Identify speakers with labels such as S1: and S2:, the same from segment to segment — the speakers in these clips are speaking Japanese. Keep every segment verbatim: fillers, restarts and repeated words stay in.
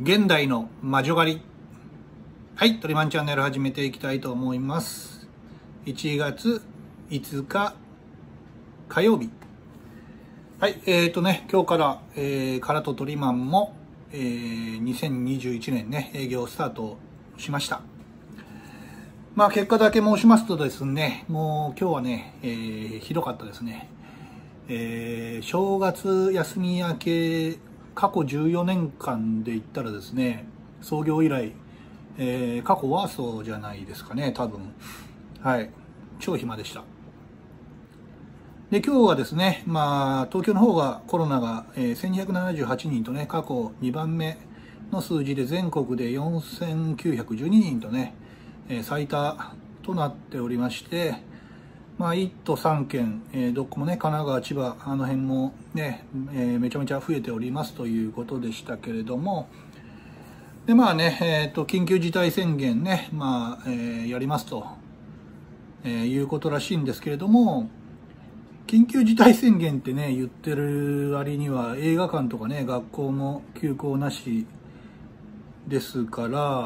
S1: 現代の魔女狩り。はい、トリマンチャンネル始めていきたいと思います。いちがついつか火曜日。はい、えーとね、今日から、えー、カラとトリマンも、えー、にせんにじゅういちねんね、営業スタートしました。まあ結果だけ申しますとですね、もう今日はね、えー、ひどかったですね。えー、正月休み明け、過去じゅうよねんかんで言ったらですね、創業以来、えー、過去ワーストじゃないですかね、多分。はい。超暇でした。で、今日はですね、まあ、東京の方がコロナが、えー、せんにひゃくななじゅうはちにんとね、過去にばんめの数字で全国でよんせんきゅうひゃくじゅうににんとね、えー、最多となっておりまして、まあ、いっ都さんけん、えー、どこもね、神奈川、千葉、あの辺もね、えー、めちゃめちゃ増えておりますということでしたけれども、で、まあね、えっと、緊急事態宣言ね、まあ、えー、やりますと、えー、いうことらしいんですけれども、緊急事態宣言ってね、言ってる割には映画館とかね、学校も休校なしですから、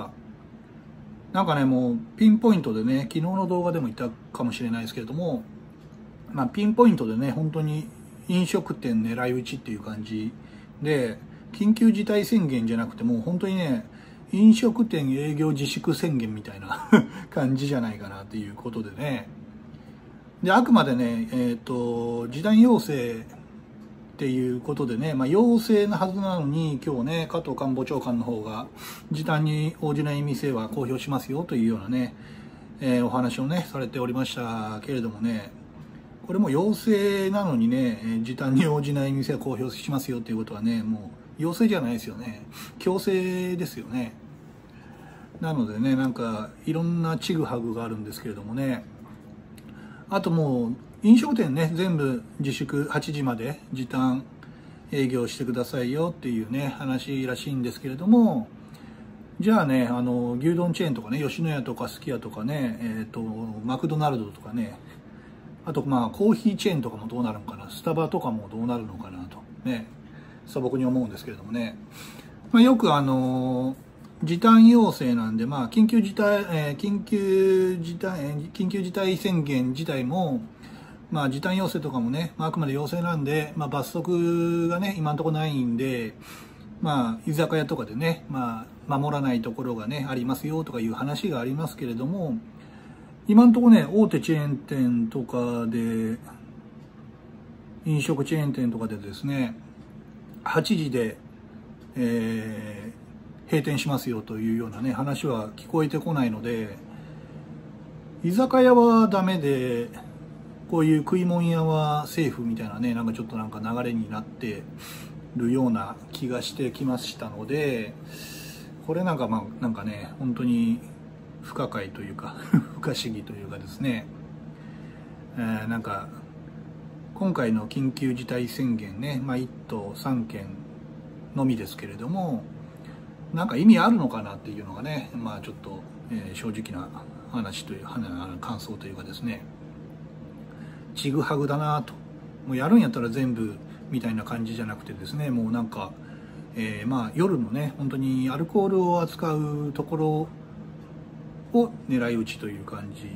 S1: なんかね、もうピンポイントでね、昨日の動画でも言ったかもしれないですけれども、まあ、ピンポイントでね、本当に飲食店狙い撃ちっていう感じで、緊急事態宣言じゃなくてもう本当にね、飲食店営業自粛宣言みたいな感じじゃないかなっていうことでね。で、あくまでね、えっと、時短要請っていうことでね、まあ、要請のはずなのに、今日ね、加藤官房長官の方が、時短に応じない店は公表しますよというようなね、えー、お話をね、されておりましたけれどもね、これも要請なのにね、時短に応じない店は公表しますよっていうことはね、もう要請じゃないですよね。強制ですよね。なのでね、なんかいろんなちぐはぐがあるんですけれどもね、あともう飲食店ね、全部自粛はちじまで時短営業してくださいよっていうね、話らしいんですけれども、じゃあね、あの、牛丼チェーンとかね、吉野家とかすき家とかね、えっと、マクドナルドとかね、あとまあコーヒーチェーンとかもどうなるのかな、スタバとかもどうなるのかなとね、素朴に思うんですけれどもね、まあ、よくあの時短要請なんで、まあ緊急事態、えー、緊急事態、緊急事態宣言自体も、まあ時短要請とかもね、まあ、あくまで要請なんで、まあ罰則がね、今のところないんで、まあ居酒屋とかでね、まあ守らないところがね、ありますよとかいう話がありますけれども、今のところね、大手チェーン店とかで、飲食チェーン店とかでですね、はちじで、えー、閉店しますよというようなね、話は聞こえてこないので、居酒屋はダメで、こういう食い物屋はセーフみたいなね、なんかちょっとなんか流れになってるような気がしてきましたので、これなんかまあ、なんかね、本当に、不可解というか不可思議というかですね、えー、なんか今回の緊急事態宣言ね、まあ、いっ都さんけんのみですけれども、なんか意味あるのかなっていうのがね、まあちょっと、えー、正直な話という感想というかですね、ちぐはぐだなと、もうやるんやったら全部みたいな感じじゃなくてですね、もうなんか、えー、まあ夜のね、本当にアルコールを扱うところを狙い撃ちという感じ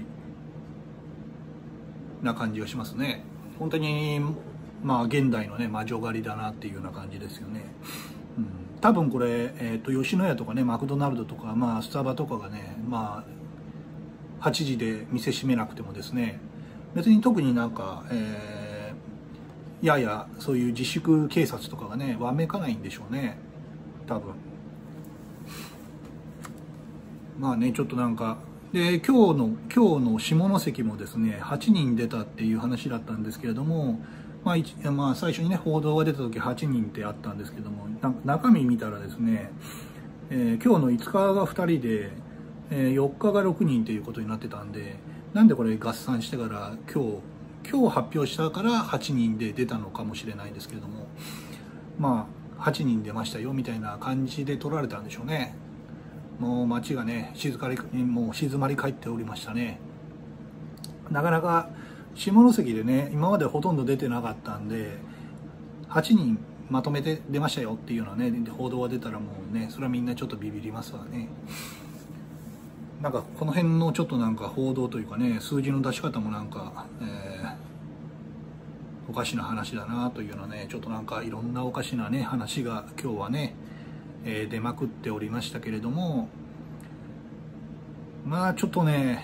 S1: な感じがしますね。本当にまあ現代のね魔女狩りだなっていうような感じですよね。うん、多分これ、えー、と吉野家とかねマクドナルドとか、まあ、スタバとかがね、まあ、はちじで店閉めなくてもですね、別に特になんか、えー、ややそういう自粛警察とかがねわめかないんでしょうね、多分。まあね、ちょっとなんか、で、今日の、今日の下関もですね、はちにん出たっていう話だったんですけれども、まあ、まあ、最初にね、報道が出た時はちにんってあったんですけども、中身見たらですね、えー、今日のいつかがふたりで、えー、よっかがろくにんということになってたんで、なんでこれ合算してから今日、今日発表したからはちにんで出たのかもしれないですけれども、まあ、はちにん出ましたよみたいな感じで取られたんでしょうね。もう街がね、静かにもう静まり返っておりましたね。なかなか下関でね、今までほとんど出てなかったんで、はちにんまとめて出ましたよっていうのはね、報道が出たらもうね、それはみんなちょっとビビりますわね。なんかこの辺のちょっとなんか報道というかね、数字の出し方もなんか、えー、おかしな話だなというのはね、ちょっとなんかいろんなおかしなね、話が今日はね、えー、出まくっておりましたけれども、まあちょっとね、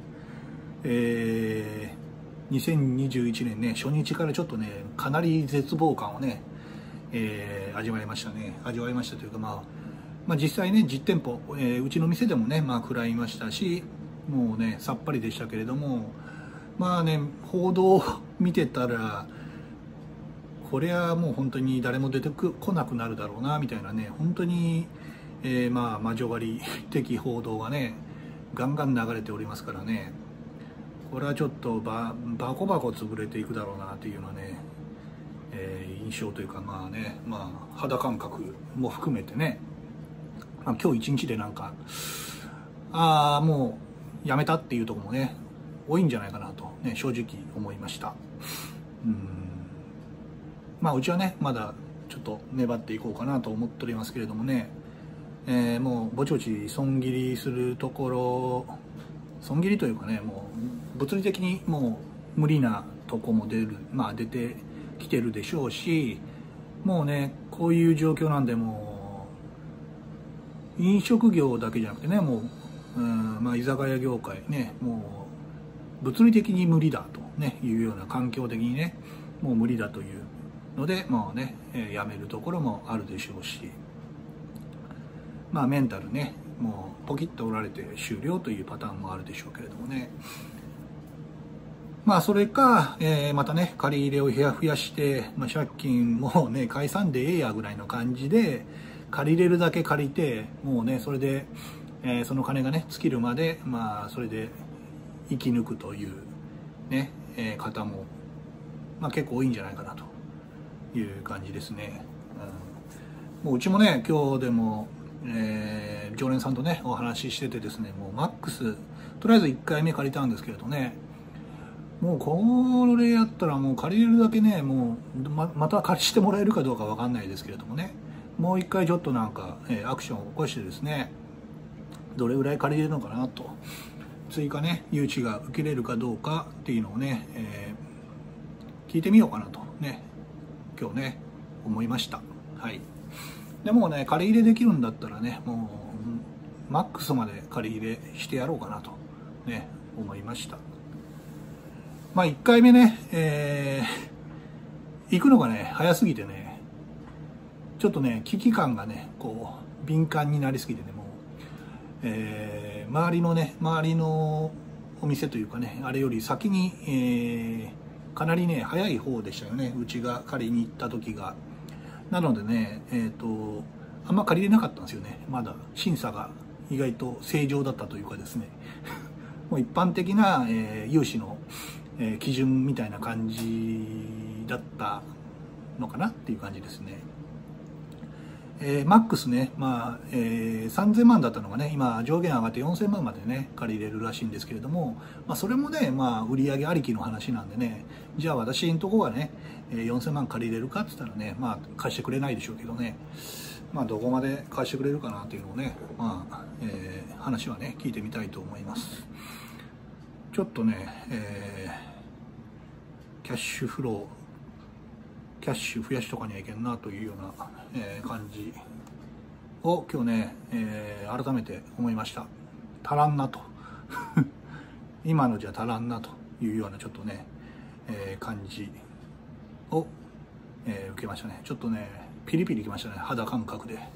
S1: えー、にせんにじゅういちねんね、初日からちょっとね、かなり絶望感をね、えー、味わいましたね。味わいましたというか、まあ、まあ実際ね、実店舗、えー、うちの店でもね、まあ食らいましたし、もうね、さっぱりでしたけれども、まあね、報道を見てたら、これはもう本当に誰も出てこなくなるだろうな、みたいなね、本当に、えー、まあ、魔女狩り的報道がね、ガンガン流れておりますからね、これはちょっとババコバコ潰れていくだろうなっていうのはね、えー、印象というか、まあね、まあ肌感覚も含めてね、まあ、今日一日でなんかああもうやめたっていうところもね多いんじゃないかなとね正直思いました。うん、まあうちはねまだちょっと粘っていこうかなと思っておりますけれどもね、えー、もうぼちぼち損切りするところ、損切りというかね、もう物理的にもう無理なとこも出る、まあ出てきてるでしょうし、もうねこういう状況なんで、もう飲食業だけじゃなくてね、もう、うん、まあ居酒屋業界ね、もう物理的に無理だとねいうような環境的にね、もう無理だというので、もうね、えー、やめるところもあるでしょうし、まあメンタルね、もうポキッと折られて終了というパターンもあるでしょうけれどもね。まあそれか、えー、またね借り入れを増やして、まあ、借金もね解散でええやぐらいの感じで借りれるだけ借りて、もうねそれで、えー、その金がね尽きるまで、まあそれで生き抜くというね、えー、方も、まあ、結構多いんじゃないかなという感じですね。うん、もううちもね今日でも、えー、常連さんとねお話ししててですね、もうマックスとりあえずいっかいめ借りたんですけれどね、もうこれやったらもう借りれるだけね、もう ま, また借りしてもらえるかどうかわかんないですけれどもね、もう一回ちょっとなんか、えー、アクションを起こしてですね、どれぐらい借りれるのかなと、追加ね誘致が受けれるかどうかっていうのをね、えー、聞いてみようかなとね今日ね思いました。はい。でもね借り入れできるんだったらね、もうマックスまで借り入れしてやろうかなとね思いました。まあいっかいめね、えー、行くのがね早すぎてね、ちょっとね危機感がねこう敏感になりすぎてね、もう、えー、周りのね周りのお店というかね、あれより先に、えー、かなりね早い方でしたよね、うちが借りに行った時が。なのでね、えーと、あんま借りれなかったんですよね。まだ審査が意外と正常だったというかですねもう一般的な、えー、融資のえー、基準みたいな感じだったのかなっていう感じですね。えー、マックスね、まあえー、さんぜんまんだったのがね今上限上がってよんせんまんまでね借りれるらしいんですけれども、まあ、それもね、まあ、売上ありきの話なんでね、じゃあ私のとこがねよんせんまん借りれるかって言ったらね、まあ、貸してくれないでしょうけどね、まあ、どこまで貸してくれるかなっていうのをね、まあえー、話はね聞いてみたいと思います。ちょっとね、えー、キャッシュフロー、キャッシュ増やしとかにはいけんなというような、えー、感じを今日ね、えー、改めて思いました。足らんなと今のじゃ足らんなというようなちょっとね、えー、感じを、えー、受けましたね。ちょっとねピリピリきましたね、肌感覚で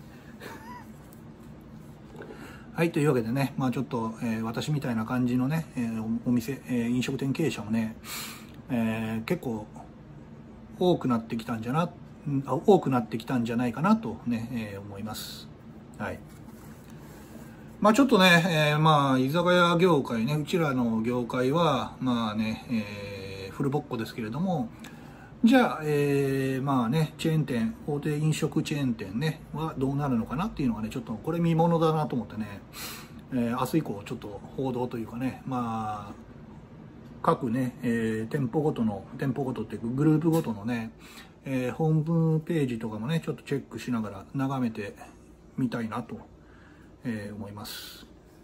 S1: はい、というわけでね、まあちょっと、えー、私みたいな感じのね、えー、お店、えー、飲食店経営者もね、えー、結構多くなってきたんじゃな、多くなってきたんじゃないかなとね、えー、思います。はい。まあちょっとね、えー、まあ居酒屋業界ね、うちらの業界は、まあね、えー、フルボッコですけれども、じゃあ、えー、まあね、チェーン店、大手飲食チェーン店ね、はどうなるのかなっていうのがね、ちょっとこれ見ものだなと思ってね、えー、明日以降ちょっと報道というかね、まあ、各ね、えー、店舗ごとの、店舗ごとっていうかグループごとのね、 えー、ホームページとかもね、ちょっとチェックしながら眺めてみたいなと、えー、思います。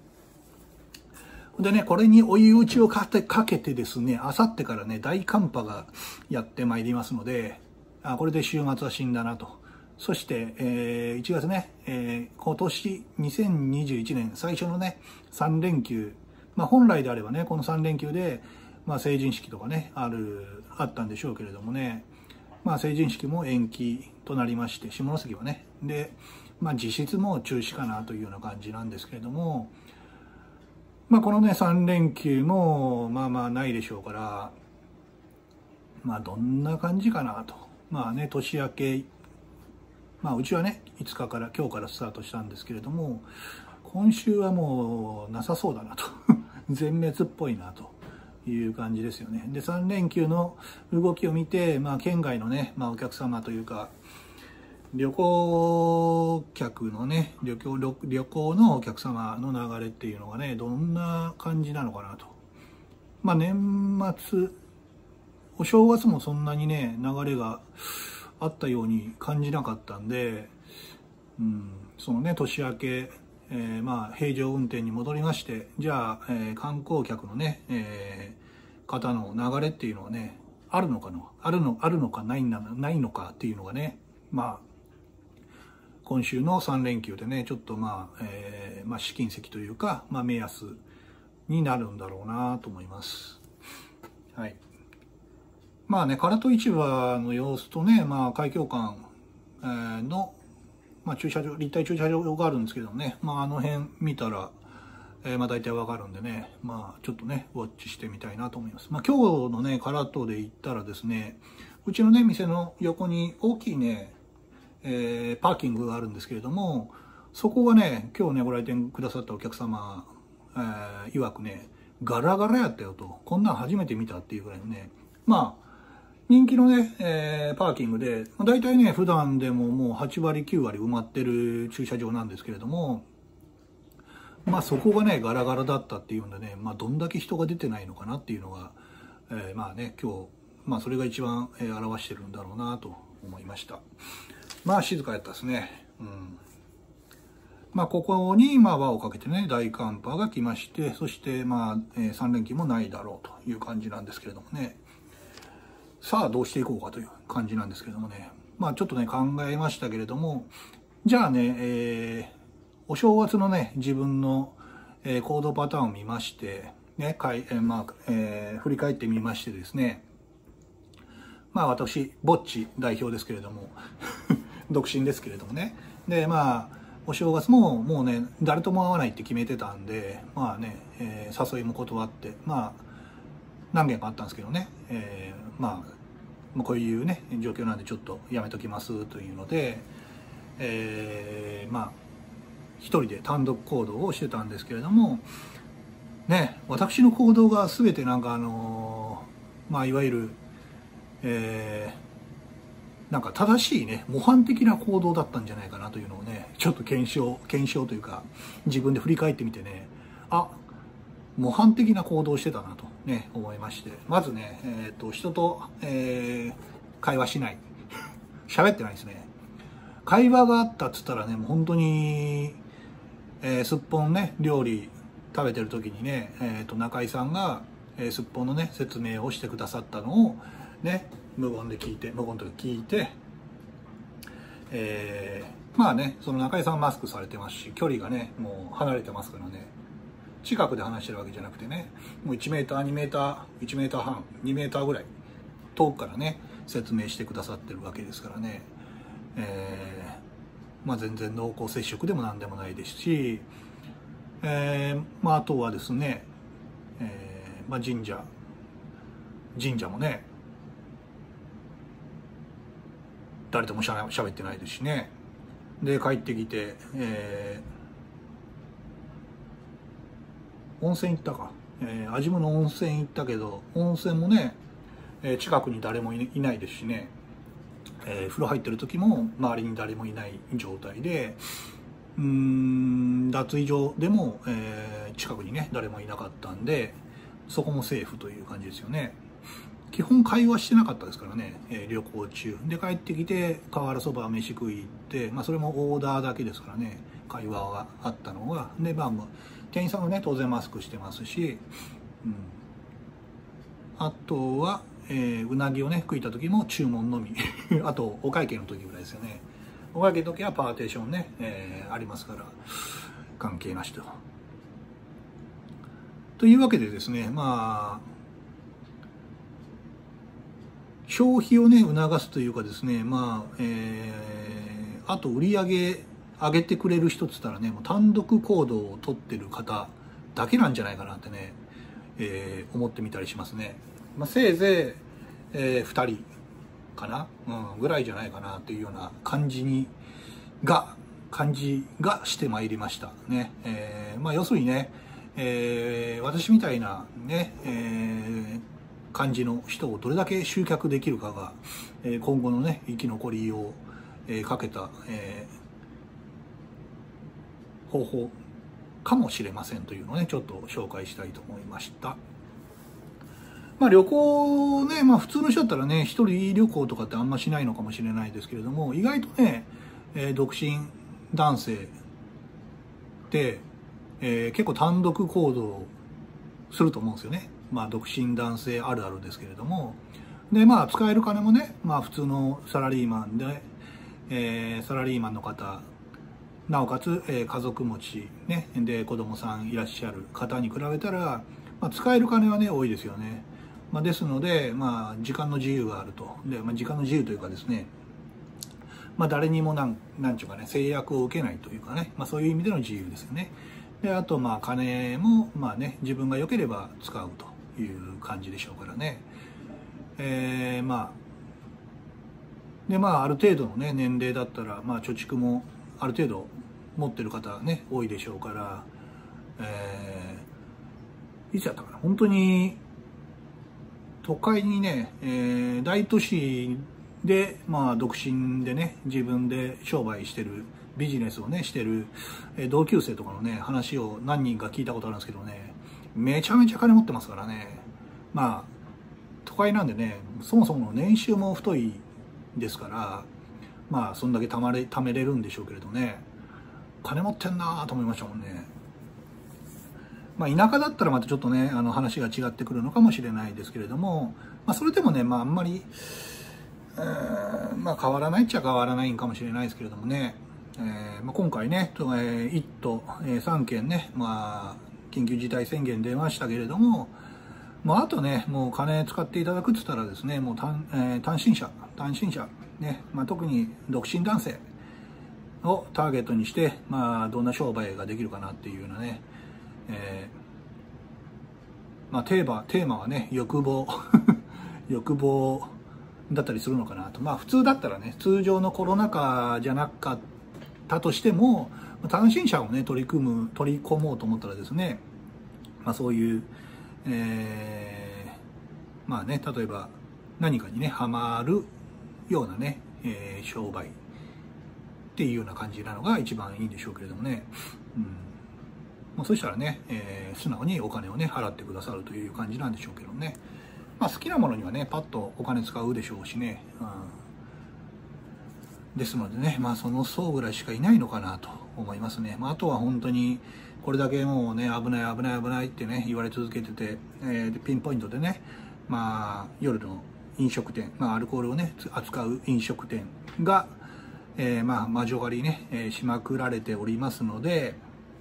S1: でね、これに追い打ちをかけかけてですね、あさってからね、大寒波がやってまいりますので、あ、これで週末は死んだなと。そして、えー、いちがつね、えー、今年にせんにじゅういちねん最初のね、さんれんきゅう、まあ本来であればね、このさんれんきゅうで、まあ成人式とかね、ある、あったんでしょうけれどもね、まあ成人式も延期となりまして、下関はね、で、まあ実質も中止かなというような感じなんですけれども、まあこのね、さんれんきゅうも、まあまあないでしょうから、まあどんな感じかなと。まあね、年明け、まあうちはね、いつかから、今日からスタートしたんですけれども、今週はもうなさそうだなと。全滅っぽいなという感じですよね。で、さんれんきゅうの動きを見て、まあ県外のね、まあお客様というか、旅行客のね、旅行、旅行のお客様の流れっていうのがね、どんな感じなのかなと。まあ年末、お正月もそんなにね、流れがあったように感じなかったんで、うん、そのね、年明け、えー、まあ平常運転に戻りまして、じゃあ、えー、観光客のね、えー、方の流れっていうのはね、あるのかな、あるの、あるのかないな、ないのかっていうのがね、まあ、今週のさんれんきゅうでね、ちょっとまあ、えー、まあ試金石というか、まあ目安になるんだろうなと思います。はい。まあね、唐戸市場の様子とね、まあ海峡館の、まあ駐車場、立体駐車場があるんですけどね、まああの辺見たら、えー、まあ大体わかるんでね、まあちょっとね、ウォッチしてみたいなと思います。まあ今日のね、唐戸で行ったらですね、うちのね、店の横に大きいね、えー、パーキングがあるんですけれども、そこがね、今日ね、ご来店くださったお客様、えー、曰くね、ガラガラやったよと、こんなん初めて見たっていうぐらいのね、まあ、人気のね、えー、パーキングで、大体ね、普段でももうはちわりきゅうわり埋まってる駐車場なんですけれども、まあそこがね、ガラガラだったっていうんでね、まあどんだけ人が出てないのかなっていうのが、えー、まあね、今日、まあそれが一番、えー、表してるんだろうなと思いました。まあ静かやったですね。うん。まあここにまあ輪をかけてね、大寒波が来まして、そしてまあ、えー、さんれんきゅうもないだろうという感じなんですけれどもね。さあどうしていこうかという感じなんですけれどもね。まあちょっとね考えましたけれども、じゃあね、えー、お正月のね、自分の、えー、行動パターンを見まして、ね、かい、えー、まあ、えー、振り返ってみましてですね、まあ私、ぼっち代表ですけれども、独身ですけれどもね。で、まあ、お正月ももうね、誰とも会わないって決めてたんで、まあね、えー、誘いも断って、まあ、何件かあったんですけどね、えー、まあ、こういうね、状況なんでちょっとやめときますというので、えー、まあ、一人で単独行動をしてたんですけれども、ね、私の行動が全てなんかあのー、まあ、いわゆる、えー、なんか正しいね、模範的な行動だったんじゃないかなというのをね、ちょっと検証、検証というか、自分で振り返ってみてね、あ、模範的な行動をしてたなとね、思いまして。まずね、えっと、人と、えー、会話しない。喋ってないですね。会話があったっつったらね、もう本当に、えー、すっぽんね、料理食べてる時にね、えっと、中井さんが、えー、すっぽんのね、説明をしてくださったのを、ね、無言で聞いて、無言とか聞いて、えー、まあね、その中井さんはマスクされてますし、距離がね、もう離れてますからね、近くで話してるわけじゃなくてね、もういちメーター、にメーター、いちメーターはん、にメーターぐらい、遠くからね、説明してくださってるわけですからね、えー、まあ全然濃厚接触でもなんでもないですし、えー、まああとはですね、えー、まあ神社、神社もね、誰ともしゃべってないですしね。で、帰ってきて、えー、温泉行ったか。えー、安曇野温泉行ったけど、温泉もね、えー、近くに誰もいないですしね、えー、風呂入ってる時も周りに誰もいない状態で、うーん、脱衣所でも、えー、近くにね、誰もいなかったんで、そこもセーフという感じですよね。 基本会話してなかったですからね、えー、旅行中で帰ってきて瓦そば飯食い行って、まあ、それもオーダーだけですからね、会話があったのがで、まあ、店員さんはね当然マスクしてますし、うん、あとは、えー、うなぎをね食いた時も注文のみあとお会計の時ぐらいですよね。お会計の時はパーテーションね、えー、ありますから関係なしと。というわけでですね、まあ消費をね促すというかですね、まあ、えー、あと売り上げ上げてくれる人っつったらね、もう単独行動を取ってる方だけなんじゃないかなってね、えー、思ってみたりしますね。まあ、せいぜい、えー、ふたりかな、うん、ぐらいじゃないかなっていうような感じにが感じがしてまいりましたね。えー、まあ要するにね、えー、私みたいなね、えー感じの人をどれだけ集客できるかが、えー、今後のね生き残りを、えー、かけた、えー、方法かもしれませんというのをねちょっと紹介したいと思いました。まあ旅行ね、まあ普通の人だったらね一人旅行とかってあんましないのかもしれないですけれども、意外とね、えー、独身男性で、えー、結構単独行動すると思うんですよね。まあ独身男性あるあるですけれども、でまあ使える金もね、まあ普通のサラリーマンで、えー、サラリーマンの方、なおかつ、えー、家族持ちねで子供さんいらっしゃる方に比べたら、まあ、使える金はね多いですよね。まあ、ですので、まあ、時間の自由があると。で、まあ、時間の自由というかですね、まあ、誰にもなんなんちゅうかね制約を受けないというかね、まあ、そういう意味での自由ですよね。であとまあ金もまあね自分が良ければ使うという感じでしょうからね。えー、まあでまあある程度のね年齢だったらまあ貯蓄もある程度持ってる方ね多いでしょうから、えー、いつやったかな、本当に都会にね、えー、大都市でまあ独身でね自分で商売してるビジネスをねしてる同級生とかのね話を何人か聞いたことあるんですけどね、めちゃめちゃ金持ってますからね。まあ都会なんでねそもそもの年収も太いですから、まあそんだけ貯まれ貯めれるんでしょうけれどね、金持ってんなと思いましたもんね。まあ田舎だったらまたちょっとねあの話が違ってくるのかもしれないですけれども、まあそれでもねまああんまりまあ変わらないっちゃ変わらないんかもしれないですけれどもね、えーまあ、今回ね、えー、いっ都、えー、さん県ね、まあ、緊急事態宣言出ましたけれども、まあ、あとね、もう金使っていただくって言ったらですね、もう単、えー、単身者、単身者、ね、まあ、特に独身男性をターゲットにして、まあ、どんな商売ができるかなっていうようなね、えーまあ、テーマ、テーマはね、欲望、欲望だったりするのかなと。まあ、普通だったらね、通常のコロナ禍じゃなかったたとしても単身者をね取り組む取り込もうと思ったらですね、まあ、そういう、えー、まあね例えば何かにねハマるようなね、えー、商売っていうような感じなのが一番いいんでしょうけれどもね、うんまあ、そしたらね、えー、素直にお金をね払ってくださるという感じなんでしょうけどね、まあ、好きなものにはねパッとお金使うでしょうしね、うんですのでね、まあその層ぐらいしかいないのかなと思いますね。まあ、あとは本当にこれだけもうね危ない危ない危ないってね言われ続けてて、えー、でピンポイントでね、まあ夜の飲食店、まあアルコールをね扱う飲食店が、えー、まあ魔女狩りね、えー、しまくられておりますので、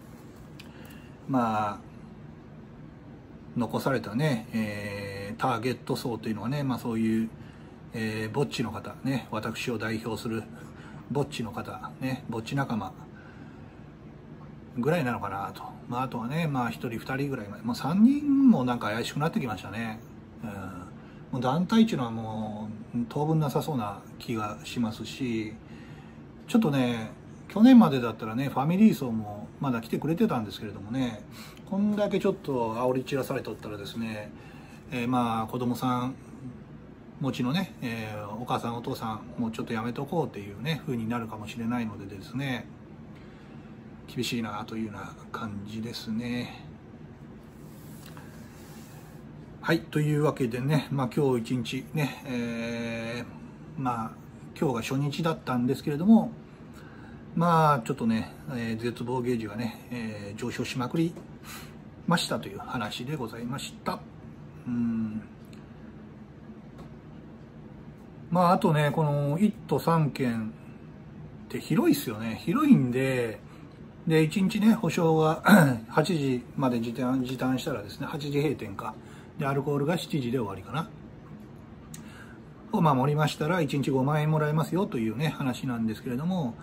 S1: まあ残されたね、えー、ターゲット層というのはね、まあそういうえー、ぼっちの方ね、私を代表するぼっちの方ね、ぼっち仲間ぐらいなのかなと。まあ、あとはね、まあひとりふたりぐらい、まあ、さんにんもなんか怪しくなってきましたね。うん、もう団体っていうのはもう当分なさそうな気がしますし、ちょっとね去年までだったらねファミリー層もまだ来てくれてたんですけれどもね、こんだけちょっと煽り散らされとったらですね、えー、まあ子供さん持ちのね、えー、お母さんお父さんもうちょっとやめとこうっていうね風になるかもしれないのでですね、厳しいなというような感じですね。 はい、というわけでね、まあ、今日一日ね、えー、まあ今日が初日だったんですけれども、まあちょっとね、えー、絶望ゲージがね、えー、上昇しまくりましたという話でございました。うん。まああとね、このいっ都さんけんって広いっすよね。広いんで、でいちにちね保証がはちじまで時短時短したらですね、はちじ閉店か。で、アルコールがしちじで終わりかな。を守りましたら、いちにちごまんえんもらえますよというね、話なんですけれども、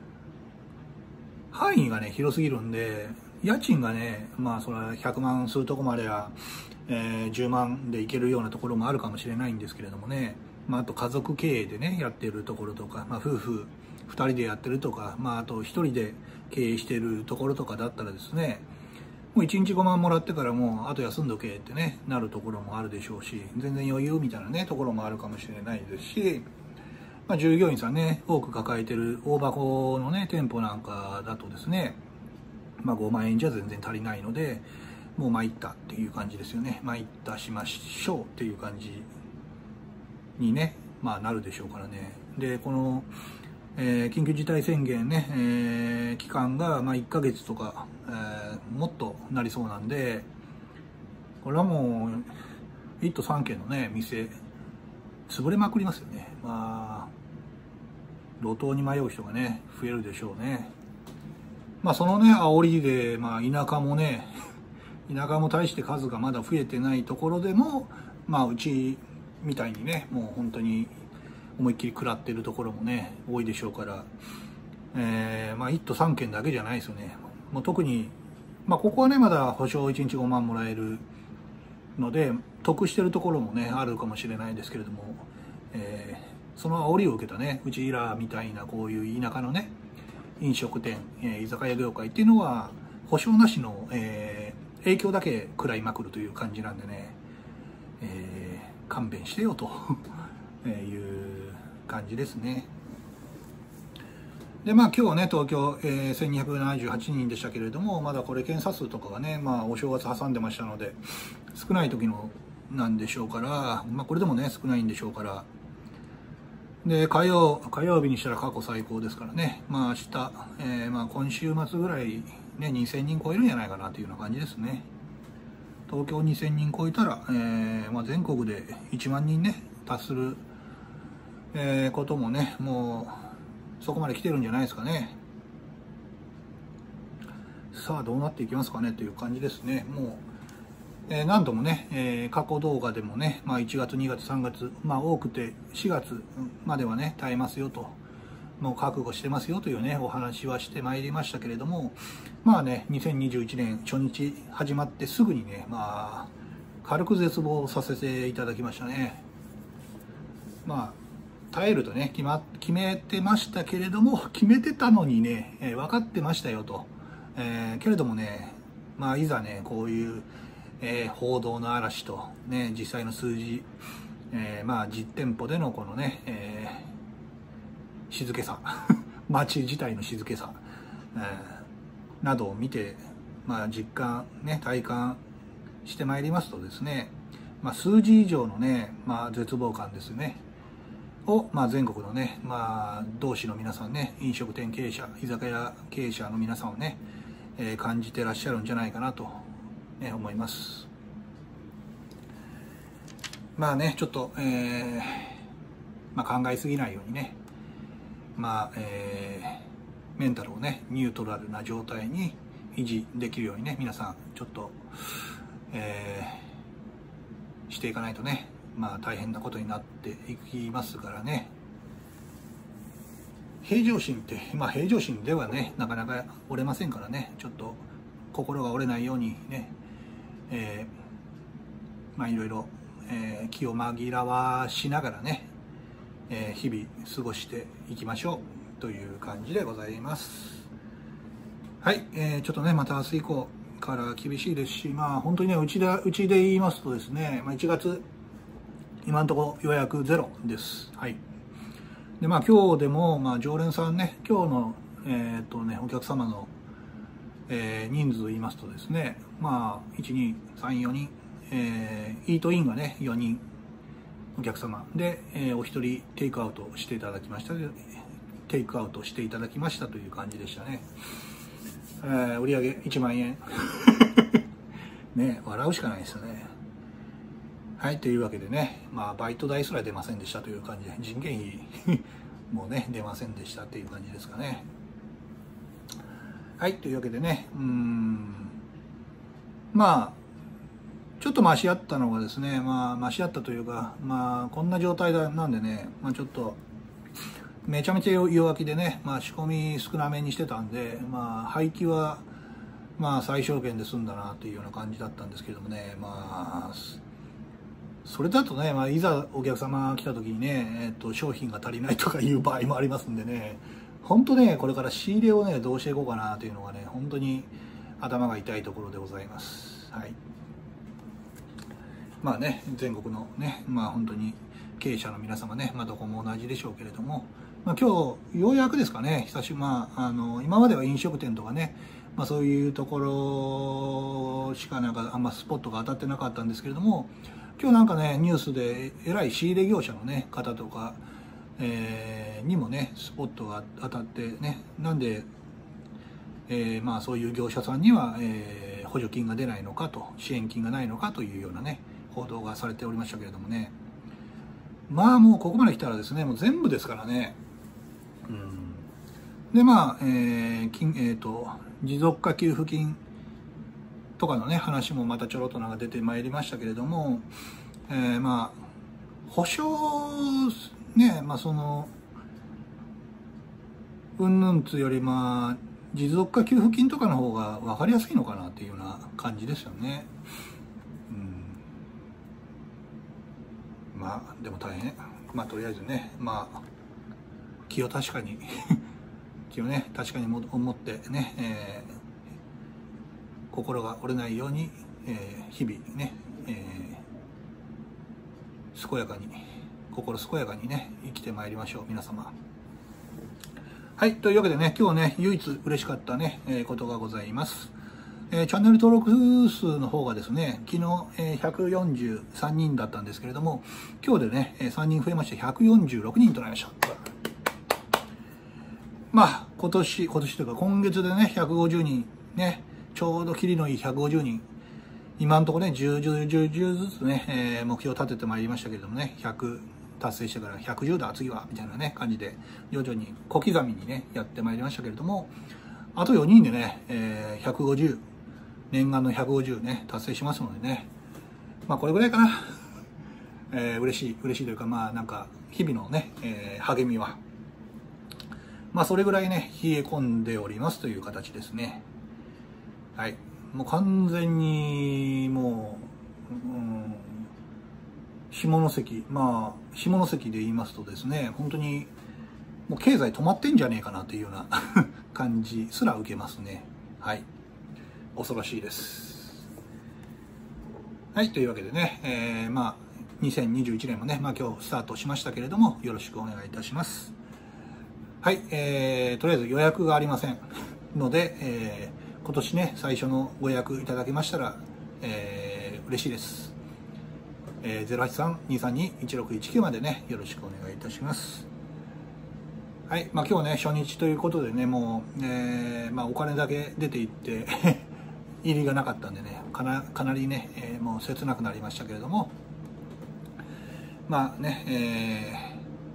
S1: 範囲がね、広すぎるんで、家賃がね、まあ、それはひゃくまんするとこまでは、えー、じゅうまんでいけるようなところもあるかもしれないんですけれどもね、まあ、あと家族経営でね、やってるところとか、まあ、夫婦ふたりでやってるとか、まあ、あとひとりで経営してるところとかだったらですね、もういちにちごまんもらってからもうあと休んどけってねなるところもあるでしょうし、全然余裕みたいなねところもあるかもしれないですし、まあ、従業員さんね多く抱えてる大箱のね店舗なんかだとですね、まあ、ごまんえんじゃ全然足りないので、もう参ったっていう感じですよね。参ったしましょうっていう感じにね、まあ、なるでしょうからね。でこのえー、緊急事態宣言ね、えー、期間がまあいっかげつとか、えー、もっとなりそうなんで、これはもういっ都さんけんのね店潰れまくりますよね。まあ路頭に迷う人がね増えるでしょうね。まあそのね煽りで、まあ、田舎もね田舎も大して数がまだ増えてないところでも、まあうちみたいにねもう本当に思いっきり食らってるところもね多いでしょうから、えー、まあいっ都さんけんだけじゃないですよね。もう特に、まあ、ここはねまだ保証いちにちごまんもらえるので得してるところもねあるかもしれないですけれども、えー、その煽りを受けたねうちらみたいなこういう田舎のね飲食店、えー、居酒屋業界っていうのは保証なしの、えー、影響だけ食らいまくるという感じなんでね、えー、勘弁してよという感じですね。でまあ今日ね東京、えー、せんにひゃくななじゅうはちにんでしたけれども、まだこれ検査数とかがね、まあ、お正月挟んでましたので少ない時のなんでしょうから、まあ、これでもね少ないんでしょうから、で火曜火曜日にしたら過去最高ですからね、まあ明日、えー、まあ今週末ぐらい、ね、にせんにん超えるんじゃないかなというような感じですね。東京にせんにん超えたら、えーまあ、全国でいちまんにんね達するえー、こともねもうそこまで来てるんじゃないですかね。さあどうなっていきますかねという感じですね。もう、えー、何度もね、えー、過去動画でもね、まあ、いちがつにがつさんがつ、まあ、多くてしがつまではね耐えますよと、もう覚悟してますよというねお話はしてまいりましたけれども、まあねにせんにじゅういちねん初日始まってすぐにねまあ軽く絶望させていただきましたね。まあ耐えるとね 決, ま決めてましたけれども、決めてたのにね、えー、分かってましたよと、えー、けれどもね、まあ、いざねこういう、えー、報道の嵐と、ね、実際の数字、えー、まあ実店舗でのこのね、えー、静けさ街自体の静けさ、えー、などを見て、まあ、実感ね体感してまいりますとですね、まあ、数字以上のね、まあ、絶望感ですねを、まあ、全国のね、まあ、同志の皆さんね、飲食店経営者、居酒屋経営者の皆さんをね、えー、感じてらっしゃるんじゃないかなと、ね、思います。まあね、ちょっと、えーまあ、考えすぎないようにね、まあ、えー、メンタルをね、ニュートラルな状態に維持できるようにね、皆さん、ちょっと、えー、していかないとね、まあ大変なことになっていきますからね。平常心って、まあ平常心ではねなかなか折れませんからね、ちょっと心が折れないようにね、えー、まあいろいろ、えー、気を紛らわしながらね、えー、日々過ごしていきましょうという感じでございます。はい、えー、ちょっとねまた明日以降から厳しいですし、まあ本当にねうちでうちで言いますとですね、まあ、いちがつ今のところ予約ゼロです。はい。でまあ今日でもまあ常連さんね、今日のえっとねお客様の、えー、人数言いますとですね、まあいち、に、さん、よにん、 えー、イートインがねよにんお客様で、えー、お一人テイクアウトしていただきましたテイクアウトしていただきましたという感じでしたね。えー、売り上げいちまんえんね、笑うしかないですよね。はい、というわけでね、まあバイト代すら出ませんでしたという感じで、人件費もね出ませんでしたっていう感じですかね。はい、というわけでね、うーんまあちょっとマシあったのがですね、まあマシあったというか、まあこんな状態なんでね、まあちょっとめちゃめちゃ弱気でね、まあ仕込み少なめにしてたんで、まあ廃棄はまあ最小限で済んだなというような感じだったんですけどもね、まあそれだとね、まあ、いざお客様が来た時にね、えっと、商品が足りないとかいう場合もありますんでね、本当ね、これから仕入れをね、どうしていこうかなというのがね、本当に頭が痛いところでございます。はい。まあね、全国のね、まあ本当に経営者の皆様ね、まあどこも同じでしょうけれども、まあ今日、ようやくですかね、久しぶり、まあ、あの、今までは飲食店とかね、まあそういうところしかなんかあんまスポットが当たってなかったんですけれども、今日なんかねニュースでえらい仕入れ業者の、ね、方とか、えー、にもねスポットが当たってね、なんで、えー、まあそういう業者さんには、えー、補助金が出ないのかと、支援金がないのかというようなね報道がされておりましたけれどもね、まあもうここまで来たらですね、もう全部ですからね。うん、でまあ、えー金えーと持続化給付金とかのね話もまたちょろっとなんか出てまいりましたけれども、えー、まあ保証ね、まあそのうんぬんつよりまあ持続化給付金とかの方が分かりやすいのかなっていうような感じですよね。うん、まあでも大変、まあとりあえずね、まあ気を確かに気をね確かに思ってね、えー心が折れないように、えー、日々ね、えー、健やかに心健やかにね生きてまいりましょう皆様。はい、というわけでね、今日ね唯一嬉しかったね、えー、ことがございます。えー、チャンネル登録数の方がですね、昨日、えー、ひゃくよんじゅうさんにんだったんですけれども、今日でねさんにん増えましてひゃくよんじゅうろくにんとなりました。まあ今年今年というか今月でねひゃくごじゅうにんね、ちょうど切りのいいひゃくごじゅうにん、今のところねじゅう、じゅう、じゅう、じゅうずつね、えー、目標を立ててまいりましたけれどもね、ひゃく達成してからひゃくじゅうだ次はみたいなね感じで徐々に小刻みにねやってまいりましたけれども、あとよにんでね、えー、ひゃくごじゅう、念願のひゃくごじゅうね達成しますのでね、まあこれぐらいかな。えー、嬉しい嬉しいというか、まあなんか日々のね、えー、励みはまあそれぐらいね冷え込んでおりますという形ですね。はい、もう完全にもう、うん、下関、まあ下関で言いますとですね、本当にもう経済止まってんじゃねえかなというような感じすら受けますね。はい、恐ろしいです。はい、というわけでね、えー、まあにせんにじゅういちねんもね、まあ今日スタートしましたけれども、よろしくお願いいたします。はい、えー、とりあえず予約がありませんので、えー今年ね最初のご予約いただけましたら、えー、嬉しいです。えー、ゼロはちさん にさんに いちろくいちきゅう までねよろしくお願いいたします。はい、まあ今日ね初日ということでね、もう、えーまあ、お金だけ出ていって入りがなかったんでね、かなかなりね、えー、もう切なくなりましたけれども、まあね、え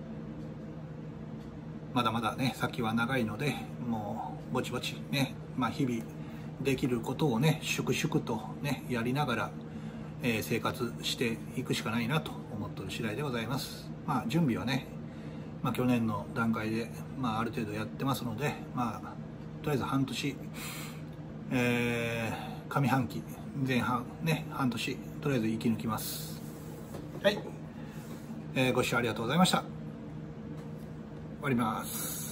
S1: ー、まだまだね先は長いので、もうぼちぼちね、まあ日々できることをね粛々とねやりながら、えー、生活していくしかないなと思っている次第でございます。まあ準備はね、まあ、去年の段階で、まあ、ある程度やってますので、まあとりあえず半年、えー、上半期前半ね半年とりあえず生き抜きます。はい、えー、ご視聴ありがとうございました。終わります。